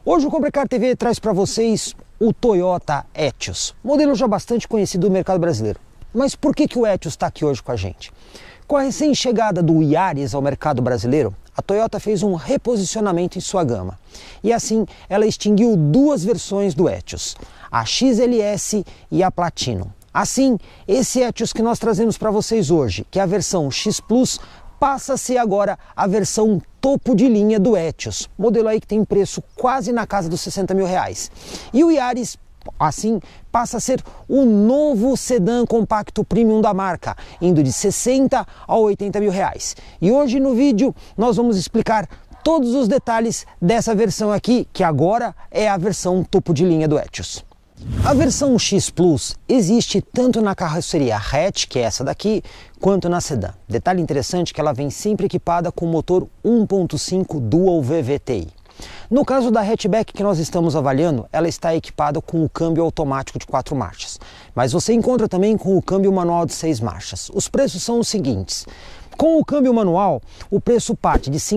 Hoje o Compre Car TV traz para vocês o Toyota Etios, modelo já bastante conhecido do mercado brasileiro. Mas por que o Etios está aqui hoje com a gente? Com a recém-chegada do Yaris ao mercado brasileiro, a Toyota fez um reposicionamento em sua gama. E assim, ela extinguiu duas versões do Etios, a XLS e a Platinum. Assim, esse Etios que nós trazemos para vocês hoje, que é a versão X Plus, passa a ser agora a versão topo de linha do Etios, modelo aí que tem preço quase na casa dos 60 mil reais. E o Yaris, assim, passa a ser o novo sedã compacto premium da marca, indo de 60 a 80 mil reais. E hoje no vídeo nós vamos explicar todos os detalhes dessa versão aqui, que agora é a versão topo de linha do Etios. A versão X Plus existe tanto na carroceria hatch, que é essa daqui, quanto na sedã. Detalhe interessante que ela vem sempre equipada com motor 1.5 Dual VVTi. No caso da hatchback que nós estamos avaliando, ela está equipada com o câmbio automático de 4 marchas. Mas você encontra também com o câmbio manual de 6 marchas. Os preços são os seguintes. Com o câmbio manual, o preço parte de R$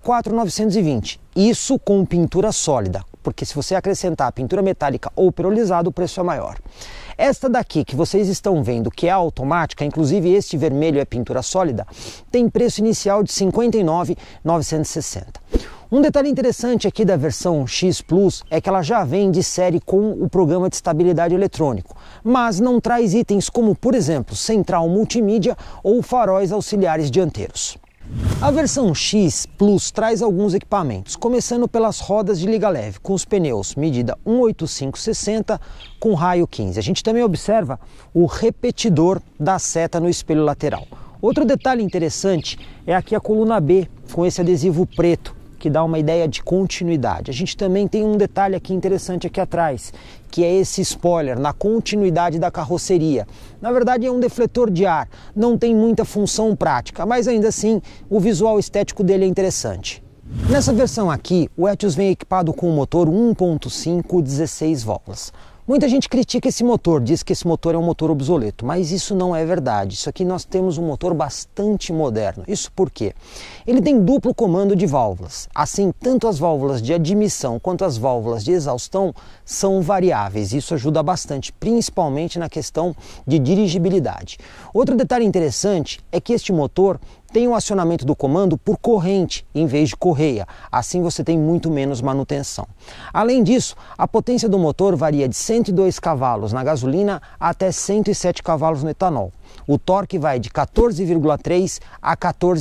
54.920, isso com pintura sólida, porque se você acrescentar pintura metálica ou perolizado, o preço é maior. Esta daqui que vocês estão vendo, que é a automática, inclusive este vermelho é pintura sólida, tem preço inicial de R$ 59.960. Um detalhe interessante aqui da versão X Plus é que ela já vem de série com o programa de estabilidade eletrônico, mas não traz itens como, por exemplo, central multimídia ou faróis auxiliares dianteiros. A versão X Plus traz alguns equipamentos, começando pelas rodas de liga leve, com os pneus medida 185/60 com raio 15. A gente também observa o repetidor da seta no espelho lateral. Outro detalhe interessante é aqui a coluna B, com esse adesivo preto, que dá uma ideia de continuidade. A gente também tem um detalhe aqui interessante aqui atrás, que é esse spoiler na continuidade da carroceria. Na verdade é um defletor de ar, não tem muita função prática, mas ainda assim o visual estético dele é interessante. Nessa versão aqui, o Etios vem equipado com um motor 1.5 16 válvulas. Muita gente critica esse motor, diz que esse motor é um motor obsoleto, mas isso não é verdade. Isso aqui nós temos um motor bastante moderno. Isso por quê? Ele tem duplo comando de válvulas. Assim, tanto as válvulas de admissão quanto as válvulas de exaustão são variáveis. Isso ajuda bastante, principalmente na questão de dirigibilidade. Outro detalhe interessante é que este motor tem o acionamento do comando por corrente em vez de correia, assim você tem muito menos manutenção. Além disso, a potência do motor varia de 102 cavalos na gasolina até 107 cavalos no etanol. O torque vai de 14,3 a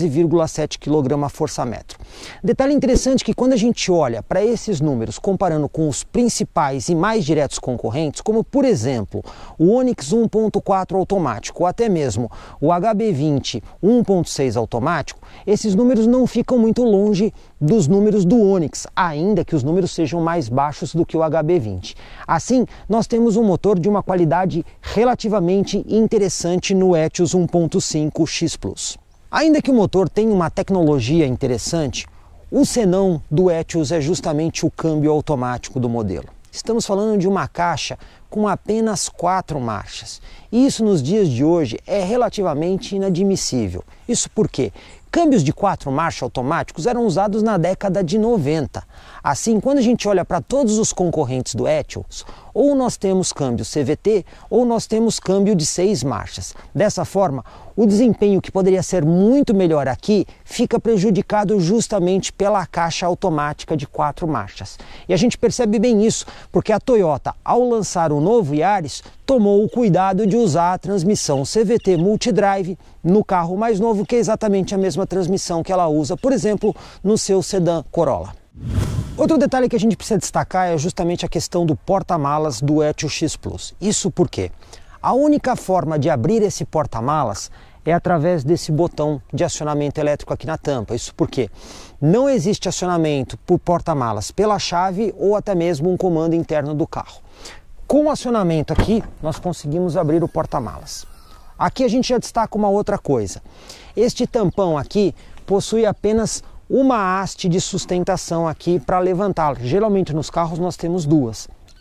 14,7 kgfm. Detalhe interessante que quando a gente olha para esses números comparando com os principais e mais diretos concorrentes, como por exemplo o Onix 1.4 automático ou até mesmo o HB20 1.6 automático, esses números não ficam muito longe dos números do Onix, ainda que os números sejam mais baixos do que o HB20. Assim, nós temos um motor de uma qualidade relativamente interessante no Etios 1.5 X Plus. Ainda que o motor tenha uma tecnologia interessante, o senão do Etios é justamente o câmbio automático do modelo. Estamos falando de uma caixa com apenas 4 marchas. E isso nos dias de hoje é relativamente inadmissível. Isso porque câmbios de 4 marchas automáticos eram usados na década de 90. Assim, quando a gente olha para todos os concorrentes do Etios, ou nós temos câmbio CVT ou nós temos câmbio de 6 marchas. Dessa forma, o desempenho que poderia ser muito melhor aqui fica prejudicado justamente pela caixa automática de 4 marchas. E a gente percebe bem isso, porque a Toyota, ao lançar o novo Yaris, tomou o cuidado de usar a transmissão CVT Multidrive no carro mais novo, que é exatamente a mesma transmissão que ela usa, por exemplo, no seu sedã Corolla. Outro detalhe que a gente precisa destacar é justamente a questão do porta-malas do Etios X Plus. Isso porque a única forma de abrir esse porta-malas é através desse botão de acionamento elétrico aqui na tampa. Isso porque não existe acionamento por porta-malas pela chave ou até mesmo um comando interno do carro. Com o acionamento aqui, nós conseguimos abrir o porta-malas. Aqui a gente já destaca uma outra coisa. Este tampão aqui possui apenas uma haste de sustentação aqui para levantá-lo. Geralmente nos carros nós temos duas. A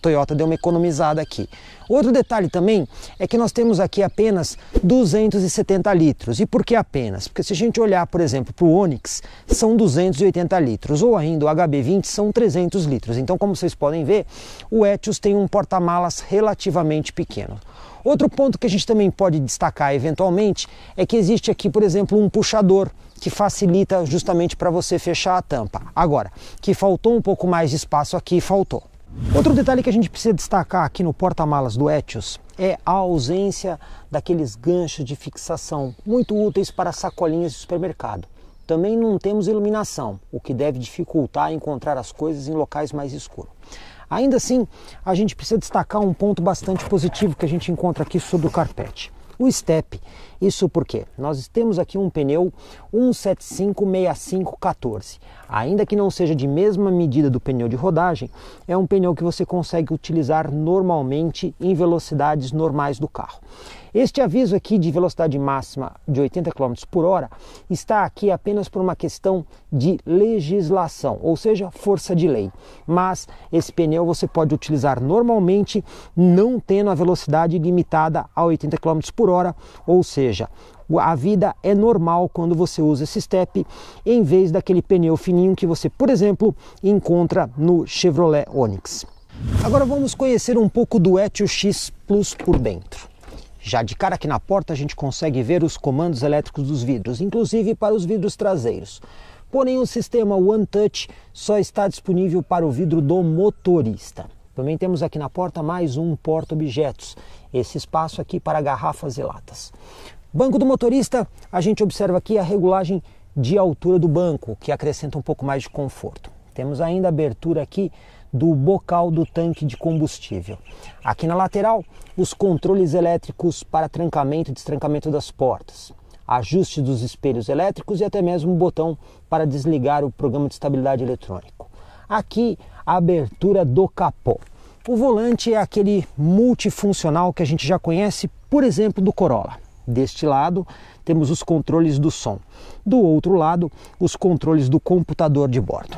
Toyota deu uma economizada aqui. Outro detalhe também é que nós temos aqui apenas 270 litros. E por que apenas? Porque se a gente olhar, por exemplo, para o Onix, são 280 litros, ou ainda o HB20 são 300 litros. Então, como vocês podem ver, o Etios tem um porta-malas relativamente pequeno. Outro ponto que a gente também pode destacar eventualmente é que existe aqui, por exemplo, um puxador que facilita justamente para você fechar a tampa. Agora, que faltou um pouco mais de espaço aqui, faltou. Outro detalhe que a gente precisa destacar aqui no porta-malas do Etios é a ausência daqueles ganchos de fixação muito úteis para sacolinhas de supermercado. Também não temos iluminação, o que deve dificultar encontrar as coisas em locais mais escuros. Ainda assim, a gente precisa destacar um ponto bastante positivo que a gente encontra aqui sobre o carpete. O step. Isso porque nós temos aqui um pneu 175/65/14. Ainda que não seja de mesma medida do pneu de rodagem, é um pneu que você consegue utilizar normalmente em velocidades normais do carro. Este aviso aqui de velocidade máxima de 80 km por hora está aqui apenas por uma questão de legislação, ou seja, força de lei. Mas esse pneu você pode utilizar normalmente, não tendo a velocidade limitada a 80 km por hora, ou seja, a vida é normal quando você usa esse step em vez daquele pneu fininho que você, por exemplo, encontra no Chevrolet Onix. Agora vamos conhecer um pouco do Etios X Plus por dentro. Já de cara aqui na porta a gente consegue ver os comandos elétricos dos vidros, inclusive para os vidros traseiros. Porém o sistema One Touch só está disponível para o vidro do motorista. Também temos aqui na porta mais um porta-objetos, esse espaço aqui para garrafas e latas. Banco do motorista, a gente observa aqui a regulagem de altura do banco, que acrescenta um pouco mais de conforto. Temos ainda a abertura aqui do bocal do tanque de combustível. Aqui na lateral, os controles elétricos para trancamento e destrancamento das portas, ajuste dos espelhos elétricos e até mesmo um botão para desligar o programa de estabilidade eletrônico. Aqui, a abertura do capô. O volante é aquele multifuncional que a gente já conhece, por exemplo, do Corolla. Deste lado, temos os controles do som. Do outro lado, os controles do computador de bordo.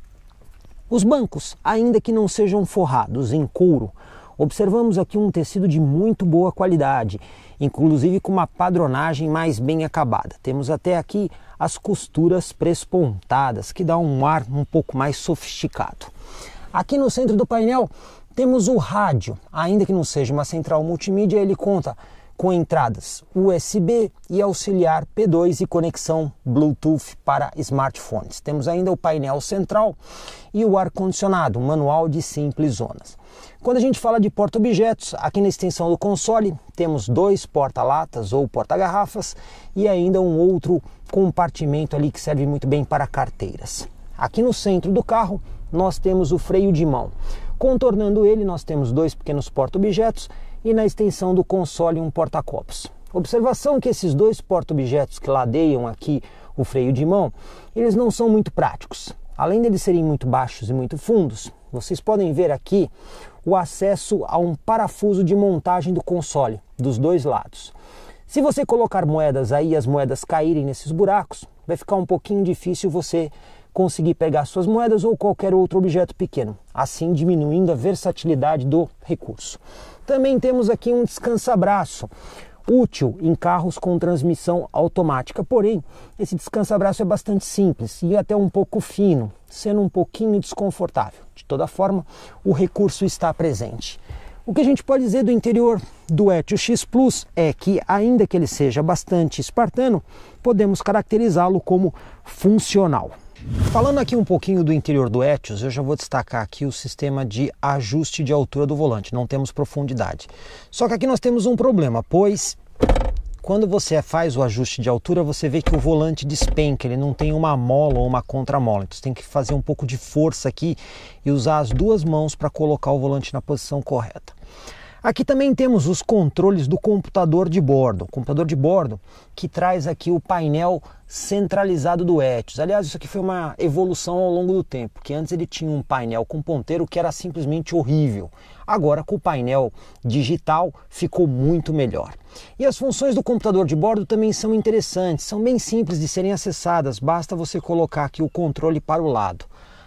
Os bancos, ainda que não sejam forrados em couro, observamos aqui um tecido de muito boa qualidade, inclusive com uma padronagem mais bem acabada. Temos até aqui as costuras prespontadas, que dá um ar um pouco mais sofisticado. Aqui no centro do painel temos o rádio, ainda que não seja uma central multimídia, ele conta com entradas USB e auxiliar P2 e conexão Bluetooth para smartphones. Temos ainda o painel central e o ar-condicionado, manual de simples zonas. Quando a gente fala de porta-objetos, aqui na extensão do console temos dois porta-latas ou porta-garrafas e ainda um outro compartimento ali que serve muito bem para carteiras. Aqui no centro do carro nós temos o freio de mão. Contornando ele nós temos dois pequenos porta-objetos e na extensão do console um porta-copos. Observação que esses dois porta-objetos que ladeiam aqui o freio de mão, eles não são muito práticos. Além de eles serem muito baixos e muito fundos, vocês podem ver aqui o acesso a um parafuso de montagem do console, dos dois lados. Se você colocar moedas aí e as moedas caírem nesses buracos, vai ficar um pouquinho difícil você conseguir pegar suas moedas ou qualquer outro objeto pequeno, assim diminuindo a versatilidade do recurso. Também temos aqui um descansa-braço, útil em carros com transmissão automática, porém esse descansa-braço é bastante simples e até um pouco fino, sendo um pouquinho desconfortável. De toda forma, o recurso está presente. O que a gente pode dizer do interior do Etios X Plus é que, ainda que ele seja bastante espartano, podemos caracterizá-lo como funcional. Falando aqui um pouquinho do interior do Etios, eu já vou destacar aqui o sistema de ajuste de altura do volante, não temos profundidade. Só que aqui nós temos um problema, pois quando você faz o ajuste de altura, você vê que o volante despenca, ele não tem uma mola ou uma contramola, então você tem que fazer um pouco de força aqui e usar as duas mãos para colocar o volante na posição correta. Aqui também temos os controles do computador de bordo. O computador de bordo que traz aqui o painel centralizado do Etios. Aliás, isso aqui foi uma evolução ao longo do tempo, porque antes ele tinha um painel com ponteiro que era simplesmente horrível. Agora, com o painel digital, ficou muito melhor. E as funções do computador de bordo também são interessantes, são bem simples de serem acessadas, basta você colocar aqui o controle para o lado.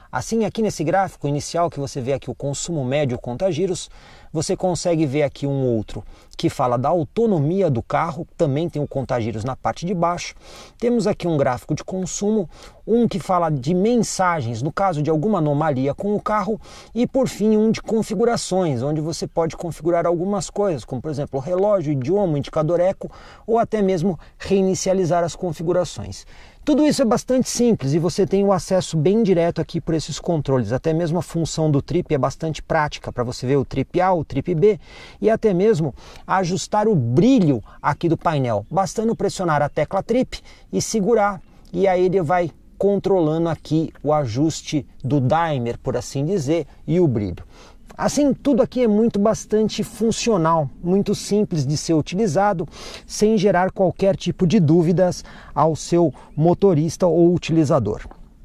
Assim, aqui nesse gráfico inicial que você vê aqui o consumo médio conta-giros, você consegue ver aqui um outro que fala da autonomia do carro, também tem o conta-giros na parte de baixo. Temos aqui um gráfico de consumo, um que fala de mensagens, no caso de alguma anomalia com o carro, e por fim um de configurações, onde você pode configurar algumas coisas, como por exemplo o relógio, o idioma, o indicador eco, ou até mesmo reinicializar as configurações. Tudo isso é bastante simples e você tem o acesso bem direto aqui por esses controles. Até mesmo a função do trip é bastante prática para você ver o trip A, o trip B e até mesmo ajustar o brilho aqui do painel. Bastando pressionar a tecla trip e segurar, e aí ele vai controlando aqui o ajuste do dimmer, por assim dizer, e o brilho. Assim, tudo aqui é bastante funcional, muito simples de ser utilizado, sem gerar qualquer tipo de dúvidas ao seu motorista ou utilizador.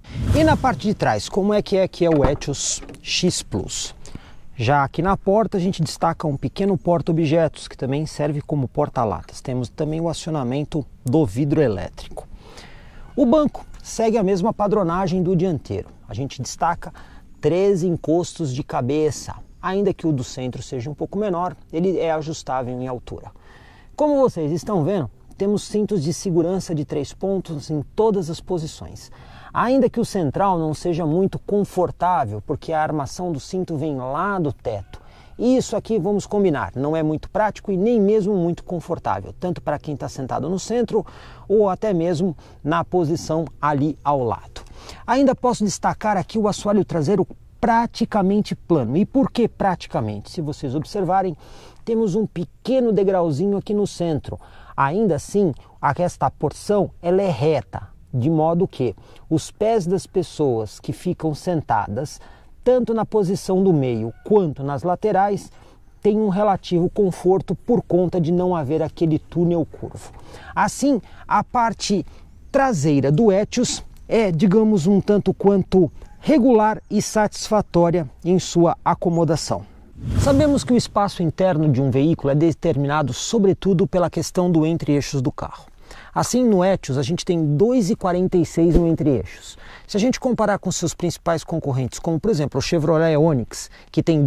E na parte de trás, como é que é o Etios X Plus? Já aqui na porta a gente destaca um pequeno porta-objetos, que também serve como porta-latas. Temos também o acionamento do vidro elétrico. O banco segue a mesma padronagem do dianteiro. A gente destaca 13 encostos de cabeça, ainda que o do centro seja um pouco menor, ele é ajustável em altura. Como vocês estão vendo, temos cintos de segurança de 3 pontos em todas as posições. Ainda que o central não seja muito confortável, porque a armação do cinto vem lá do teto. Isso aqui, vamos combinar, não é muito prático e nem mesmo muito confortável, tanto para quem está sentado no centro ou até mesmo na posição ali ao lado. Ainda posso destacar aqui o assoalho traseiro praticamente plano. E por que praticamente? Se vocês observarem, temos um pequeno degrauzinho aqui no centro. Ainda assim, esta porção ela é reta, de modo que os pés das pessoas que ficam sentadas, tanto na posição do meio quanto nas laterais, têm um relativo conforto por conta de não haver aquele túnel curvo. Assim, a parte traseira do Etios é, digamos, um tanto quanto regular e satisfatória em sua acomodação. Sabemos que o espaço interno de um veículo é determinado sobretudo pela questão do entre-eixos do carro. Assim, no Etios a gente tem 2,46 no entre-eixos. Se a gente comparar com seus principais concorrentes, como por exemplo o Chevrolet Onix, que tem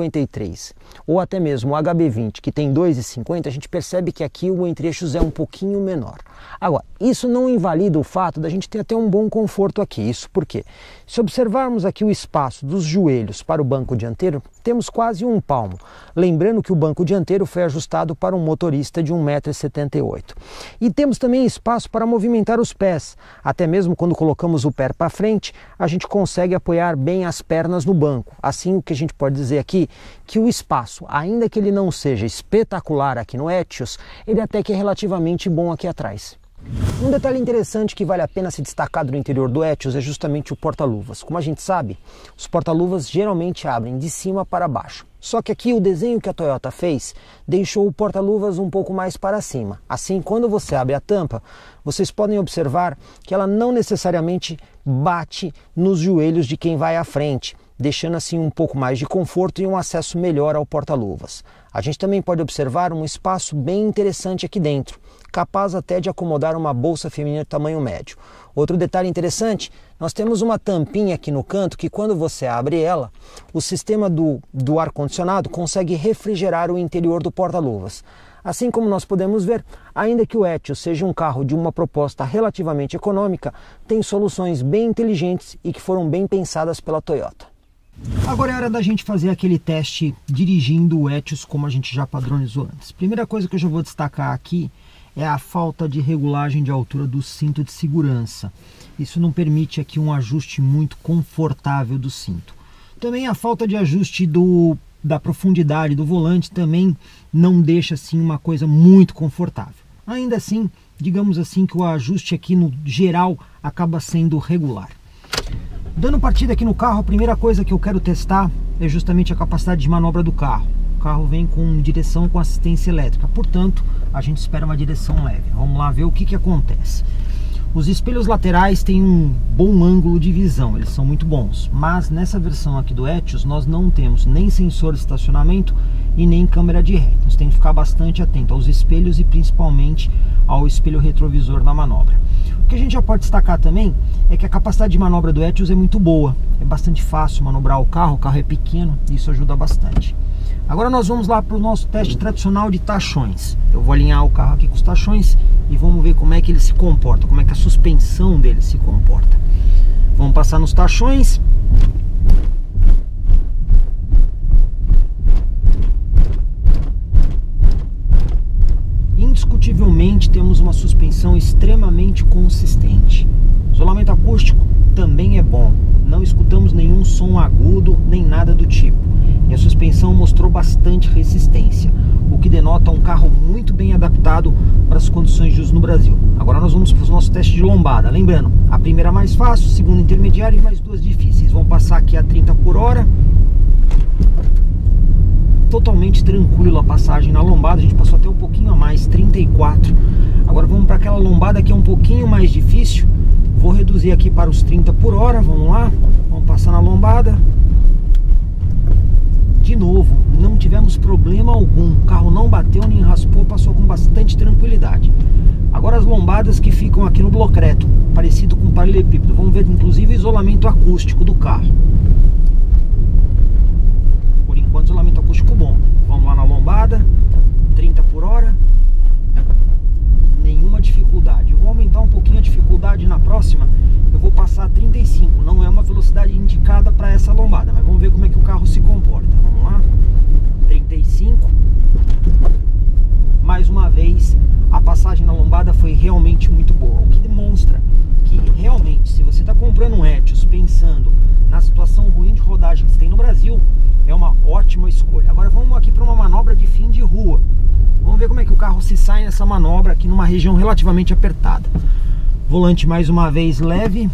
2,53, ou até mesmo o HB20, que tem 2,50, a gente percebe que aqui o entre-eixos é um pouquinho menor. Agora, isso não invalida o fato da gente ter até um bom conforto aqui. Isso porque, se observarmos aqui o espaço dos joelhos para o banco dianteiro, temos quase um palmo. Lembrando que o banco dianteiro foi ajustado para um motorista de 1,78 m. E temos também espaço para movimentar os pés. Até mesmo quando colocamos o pé para frente, a gente consegue apoiar bem as pernas no banco. Assim, o que a gente pode dizer aqui, que o espaço, ainda que ele não seja espetacular aqui no Etios, ele até que é relativamente bom aqui atrás. Um detalhe interessante que vale a pena se destacar do interior do Etios é justamente o porta-luvas. Como a gente sabe, os porta-luvas geralmente abrem de cima para baixo. Só que aqui o desenho que a Toyota fez deixou o porta-luvas um pouco mais para cima. Assim, quando você abre a tampa, vocês podem observar que ela não necessariamente bate nos joelhos de quem vai à frente, deixando assim um pouco mais de conforto e um acesso melhor ao porta-luvas. A gente também pode observar um espaço bem interessante aqui dentro, capaz até de acomodar uma bolsa feminina de tamanho médio. Outro detalhe interessante, nós temos uma tampinha aqui no canto que quando você abre ela, o sistema do ar-condicionado consegue refrigerar o interior do porta-luvas. Assim como nós podemos ver, ainda que o Etios seja um carro de uma proposta relativamente econômica, tem soluções bem inteligentes e que foram bem pensadas pela Toyota. Agora é hora da gente fazer aquele teste dirigindo o Etios como a gente já padronizou antes. Primeira coisa que eu já vou destacar aqui é a falta de regulagem de altura do cinto de segurança. Isso não permite aqui um ajuste muito confortável do cinto. Também a falta de ajuste da profundidade do volante também não deixa assim uma coisa muito confortável. Ainda assim, digamos assim que o ajuste aqui no geral acaba sendo regular. Dando partida aqui no carro, a primeira coisa que eu quero testar é justamente a capacidade de manobra do carro. O carro vem com direção com assistência elétrica, portanto, a gente espera uma direção leve. Vamos lá ver o que acontece. Os espelhos laterais têm um bom ângulo de visão, eles são muito bons. Mas nessa versão aqui do Etios, nós não temos nem sensor de estacionamento e nem câmera de ré. Então você tem que ficar bastante atento aos espelhos e principalmente ao espelho retrovisor na manobra. O que a gente já pode destacar também é que a capacidade de manobra do Etios é muito boa, é bastante fácil manobrar o carro é pequeno e isso ajuda bastante. Agora nós vamos lá para o nosso teste tradicional de tachões. Eu vou alinhar o carro aqui com os tachões e vamos ver como é que ele se comporta, como é que a suspensão dele se comporta. Vamos passar nos tachões. Indiscutivelmente temos uma suspensão extremamente consistente. Isolamento acústico também é bom, não escutamos nenhum som agudo nem nada do tipo. E a suspensão mostrou bastante resistência, o que denota um carro muito bem adaptado para as condições de uso no Brasil. Agora nós vamos para os nossos testes de lombada. Lembrando, a primeira mais fácil, a segunda intermediária e mais duas difíceis. Vamos passar aqui a 30 por hora. Totalmente tranquilo a passagem na lombada, a gente passou até um pouquinho a mais, 34. Agora vamos para aquela lombada que é um pouquinho mais difícil. Vou reduzir aqui para os 30 por hora, vamos lá. Vamos passar na lombada. De novo, não tivemos problema algum, o carro não bateu nem raspou, passou com bastante tranquilidade. Agora as lombadas que ficam aqui no bloco reto, parecido com paralelepípedo, vamos ver inclusive o isolamento acústico do carro. Por enquanto isolamento acústico bom. Vamos lá na lombada, 30 por hora, nenhuma dificuldade. Eu vou aumentar um pouquinho a dificuldade na próxima, eu vou passar a 35, não é uma velocidade indicada para essa lombada, mas vamos ver como é que o carro se comporta. Vamos lá, 35. Mais uma vez, a passagem na lombada foi realmente muito boa, o que demonstra que realmente, se você está comprando um Etios pensando na situação ruim de rodagem que você tem no Brasil, é uma ótima escolha. Agora vamos aqui para uma manobra de fim de rua. Vamos ver como é que o carro se sai nessa manobra aqui numa região relativamente apertada. Volante mais uma vez leve,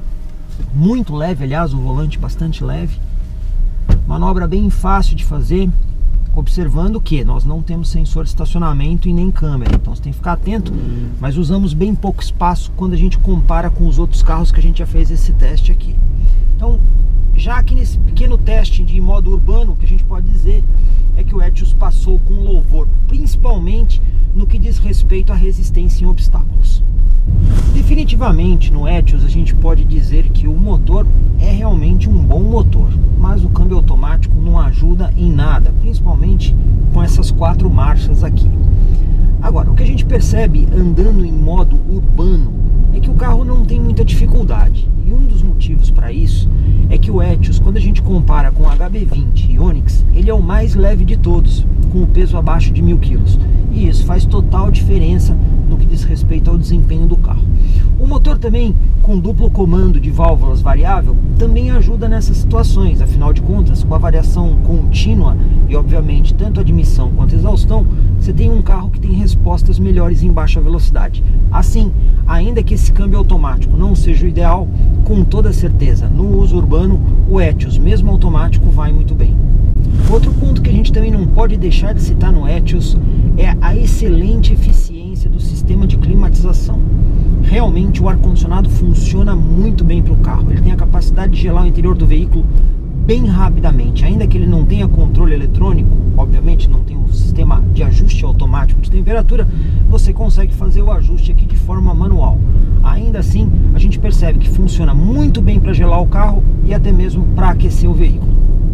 muito leve, aliás, o volante bastante leve. Manobra bem fácil de fazer, observando que nós não temos sensor de estacionamento e nem câmera, então você tem que ficar atento, mas usamos bem pouco espaço quando a gente compara com os outros carros que a gente já fez esse teste aqui. Então, já aqui nesse pequeno teste de modo urbano, o que a gente pode dizer é que o Etios passou com louvor, principalmente no que diz respeito à resistência em obstáculos. Definitivamente no Etios a gente pode dizer que o motor é realmente um bom motor, mas o câmbio automático não ajuda em nada, principalmente com essas 4 marchas aqui. Agora, o que a gente percebe andando em modo urbano é que o carro não tem muita dificuldade, e um dos motivos para isso é que o Etios, quando a gente compara com o HB20 e Onix, ele é o mais leve de todos, com o peso abaixo de 1000 kg, e isso faz total diferença no que diz respeito ao desempenho do carro. O motor também, com duplo comando de válvulas variável, também ajuda nessas situações, afinal de contas, com a variação contínua e obviamente tanto a admissão quanto a exaustão, você tem um carro que tem respostas melhores em baixa velocidade. Assim, ainda que esse câmbio automático não seja o ideal, com toda certeza, no uso urbano, o Etios, mesmo automático, vai muito bem. Outro ponto que a gente também não pode deixar de citar no Etios é a excelente eficiência do sistema de climatização. Realmente o ar-condicionado funciona muito bem para o carro, ele tem a capacidade de gelar o interior do veículo bem rapidamente, ainda que ele não tenha controle eletrônico, obviamente não tem um sistema de ajuste automático de temperatura, você consegue fazer o ajuste aqui de forma manual. Ainda assim, a gente percebe que funciona muito bem para gelar o carro e até mesmo para aquecer o veículo.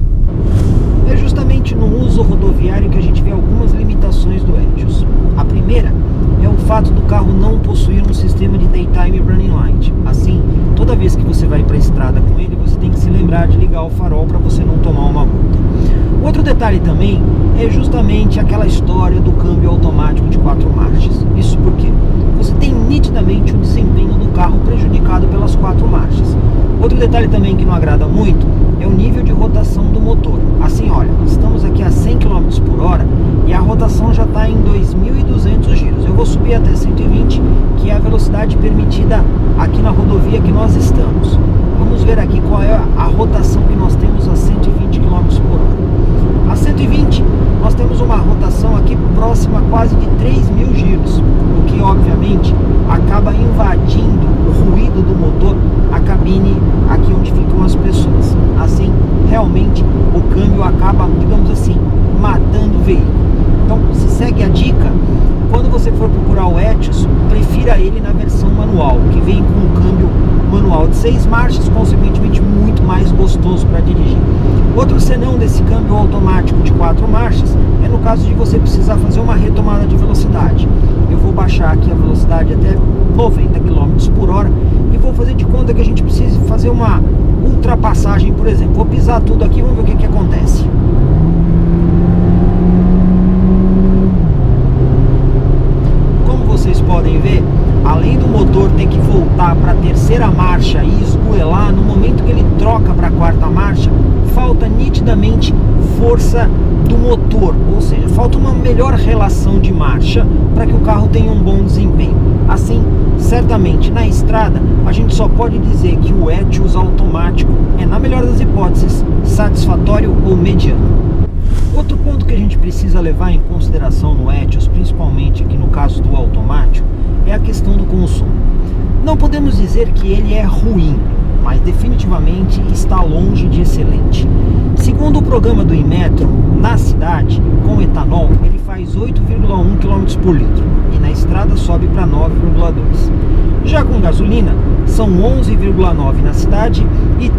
É justamente no uso rodoviário que a gente vê algumas limitações do Etios. A primeira é o fato do carro não possuir um sistema de Daytime Running Light. Assim, toda vez que você vai para a estrada com ele, você tem que se lembrar de ligar o farol para você não tomar uma multa. Outro detalhe também é justamente aquela história do câmbio automático de 4 marchas. Isso porque você tem nitidamente o desempenho do carro prejudicado pelas 4 marchas. Outro detalhe também que não agrada muito é o nível de rotação do motor. Assim, olha, estamos aqui a 100 km por hora e a rotação já está em 2.200 giros. Eu vou subir até 120, que é a velocidade permitida aqui na rodovia que nós estamos. Vamos ver aqui qual é a rotação que nós temos a 120 km por hora. A 120, nós temos uma rotação aqui próxima quase de 3.000 giros, o que obviamente acaba invadindo o ruído do motor, a cabine aqui onde ficam as pessoas. Assim, realmente o câmbio acaba, digamos assim, matando o veículo. Então, se segue a dica, quando você for procurar o Etios, prefira ele na versão manual, que vem com um câmbio manual de 6 marchas, consequentemente muito mais gostoso para dirigir. Outro senão desse câmbio automático de 4 marchas é no caso de você precisar fazer uma retomada de velocidade. Eu vou baixar aqui a velocidade até 90 km por hora e vou fazer de conta que a gente precisa fazer uma ultrapassagem, por exemplo. Vou pisar tudo aqui, vamos ver o que acontece. Como vocês podem ver, além do motor ter que voltar para a terceira marcha e esgoelar, no momento que ele troca para a quarta marcha, falta nitidamente força do motor, ou seja, falta uma melhor relação de marcha para que o carro tenha um bom desempenho. Assim, certamente na estrada a gente só pode dizer que o Etios automático é, na melhor das hipóteses, satisfatório ou mediano. Outro ponto que a gente precisa levar em consideração no Etios, principalmente aqui no caso do automático, é a questão do consumo. Não podemos dizer que ele é ruim, mas definitivamente está longe de excelente. Segundo o programa do Inmetro, na cidade, com etanol, ele faz 8,1 km por litro e na estrada sobe para 9,2. Já com gasolina, são 11,9 na cidade e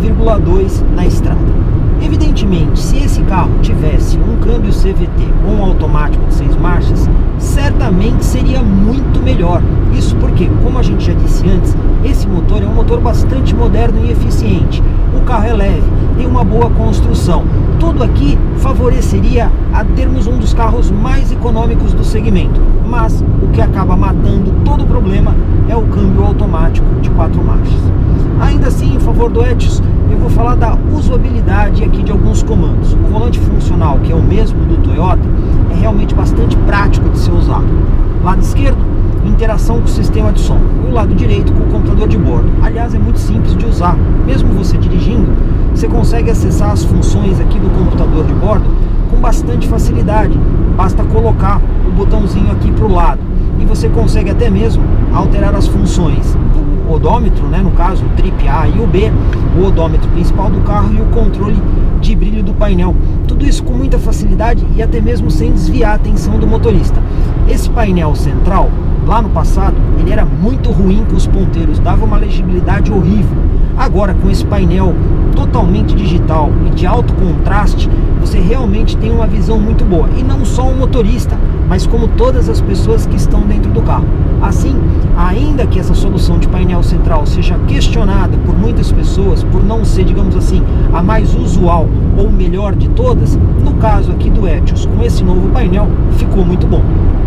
13,2 na estrada. Evidentemente, se esse carro tivesse um câmbio CVT ou um automático de 6 marchas, certamente seria muito melhor. Isso porque, como a gente já disse antes, esse motor é um motor bastante moderno e eficiente. O carro é leve, tem uma boa construção. Tudo aqui favoreceria a termos um dos carros mais econômicos do segmento. Mas o que acaba matando todo o problema é o câmbio automático de 4 marchas. Ainda assim, em favor do Etios, eu vou falar da usabilidade aqui de alguns comandos. O volante funcional, que é o mesmo do Toyota, é realmente bastante prático de ser usado. Lado esquerdo, interação com o sistema de som. E o lado direito com o computador de bordo. Aliás, é muito simples de usar. Mesmo você dirigindo, você consegue acessar as funções aqui do computador de bordo com bastante facilidade. Basta colocar o botãozinho aqui para o lado. E você consegue até mesmo alterar as funções do odômetro, né, no caso o trip A e o B, o odômetro principal do carro e o controle de brilho do painel. Tudo isso com muita facilidade e até mesmo sem desviar a atenção do motorista. Esse painel central, lá no passado, ele era muito ruim com os ponteiros, dava uma legibilidade horrível. Agora, com esse painel totalmente digital e de alto contraste, você realmente tem uma visão muito boa. E não só o motorista, mas como todas as pessoas que estão dentro do carro. Assim, ainda que essa solução de painel central seja questionada por muitas pessoas, por não ser, digamos assim, a mais usual ou melhor de todas, no caso aqui do Etios, com esse novo painel, ficou muito bom.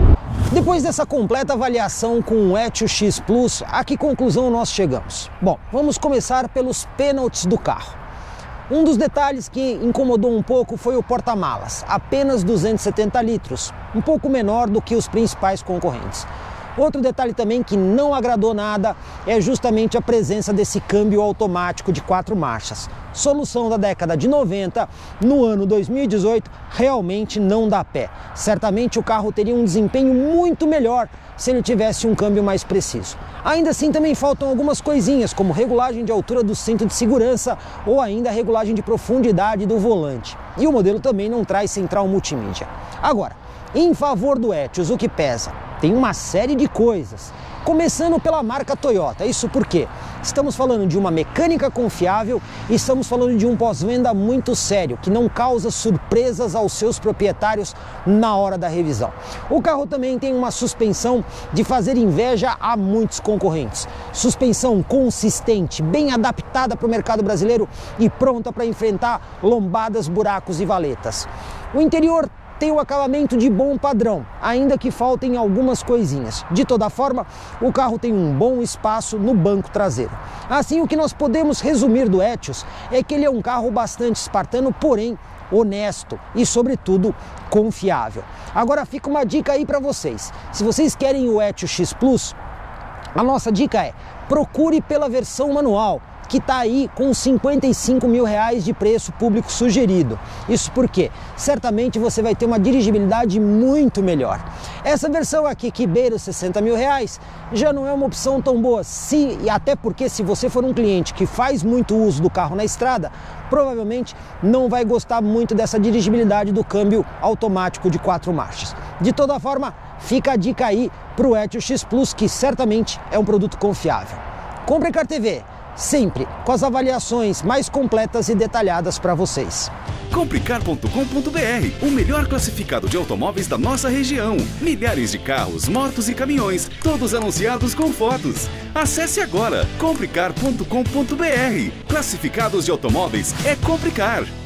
Depois dessa completa avaliação com o Etios X Plus, a que conclusão nós chegamos? Bom, vamos começar pelos pênaltis do carro. Um dos detalhes que incomodou um pouco foi o porta-malas, apenas 270 litros, um pouco menor do que os principais concorrentes. Outro detalhe também que não agradou nada é justamente a presença desse câmbio automático de 4 marchas. Solução da década de 90, no ano 2018, realmente não dá pé. Certamente o carro teria um desempenho muito melhor se ele tivesse um câmbio mais preciso. Ainda assim também faltam algumas coisinhas, como regulagem de altura do cinto de segurança ou ainda a regulagem de profundidade do volante. E o modelo também não traz central multimídia. Agora, em favor do Etios, o que pesa? Tem uma série de coisas. Começando pela marca Toyota. Isso porque estamos falando de uma mecânica confiável e estamos falando de um pós-venda muito sério, que não causa surpresas aos seus proprietários na hora da revisão. O carro também tem uma suspensão de fazer inveja a muitos concorrentes. Suspensão consistente, bem adaptada para o mercado brasileiro e pronta para enfrentar lombadas, buracos e valetas. O interior tem um acabamento de bom padrão, ainda que faltem algumas coisinhas. De toda forma, o carro tem um bom espaço no banco traseiro. Assim, o que nós podemos resumir do Etios é que ele é um carro bastante espartano, porém honesto e, sobretudo, confiável. Agora fica uma dica aí para vocês. Se vocês querem o Etios X Plus, a nossa dica é: procure pela versão manual, que está aí com 55 mil reais de preço público sugerido. Isso porque certamente você vai ter uma dirigibilidade muito melhor. Essa versão aqui que beira os 60 mil reais já não é uma opção tão boa, e até porque se você for um cliente que faz muito uso do carro na estrada, provavelmente não vai gostar muito dessa dirigibilidade do câmbio automático de 4 marchas. De toda forma, fica a dica aí para o Etios X Plus, que certamente é um produto confiável. Compre Car TV, sempre com as avaliações mais completas e detalhadas para vocês. Comprecar.com.br, o melhor classificado de automóveis da nossa região. Milhares de carros, motos e caminhões, todos anunciados com fotos. Acesse agora, comprecar.com.br. Classificados de automóveis é Comprecar.